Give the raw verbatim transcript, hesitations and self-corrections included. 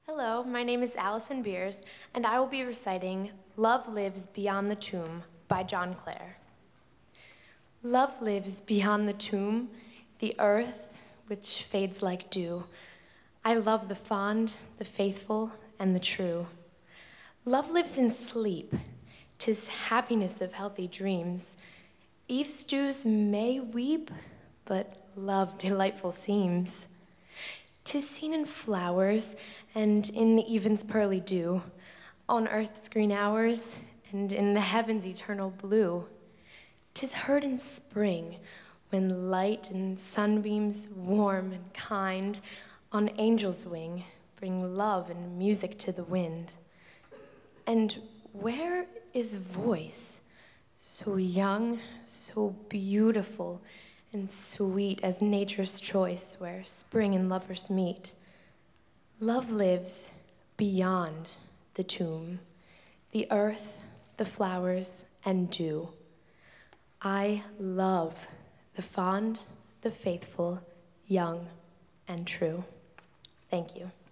Hello, my name is Allison Beers, and I will be reciting Love Lives Beyond the Tomb by John Clare. Love lives beyond the tomb, the earth which fades like dew. I love the fond, the faithful, and the true. Love lives in sleep, 'tis happiness of healthy dreams. Eve's dews may weep, but love delightful seems. 'Tis seen in flowers and in the even's pearly dew, on earth's green hours and in the heaven's eternal blue. 'Tis heard in spring, when light and sunbeams warm and kind on angel's wing bring love and music to the wind. And where is voice, so young, so beautiful, and sweet as nature's choice where spring and lovers meet? Love lives beyond the tomb, the earth, the flowers, and dew. I love the fond, the faithful, young, and true. Thank you.